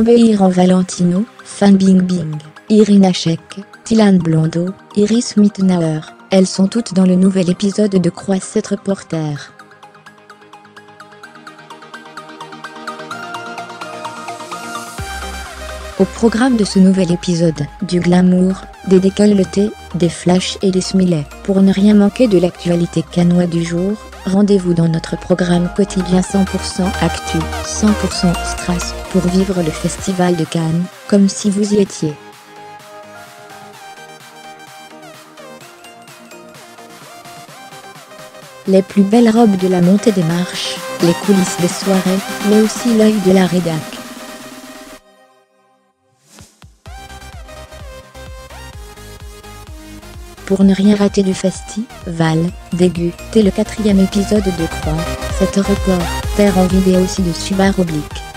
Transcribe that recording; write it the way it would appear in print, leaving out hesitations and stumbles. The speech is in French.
Beiran Valentino, Fan Bingbing, Irina Shayk, Tilan Blondeau, Iris Mittenauer, elles sont toutes dans le nouvel épisode de Croissant Reporter. Au programme de ce nouvel épisode, du glamour, des décolletés, des flashs et des smiley. Pour ne rien manquer de l'actualité cannois du jour, rendez-vous dans notre programme quotidien 100% Actu, 100% Strass, pour vivre le festival de Cannes, comme si vous y étiez. Les plus belles robes de la montée des marches, les coulisses des soirées, mais aussi l'œil de la rédac. Pour ne rien rater du festival, dégutez le 4e épisode de Croissant Reporter en vidéo ci-dessus /.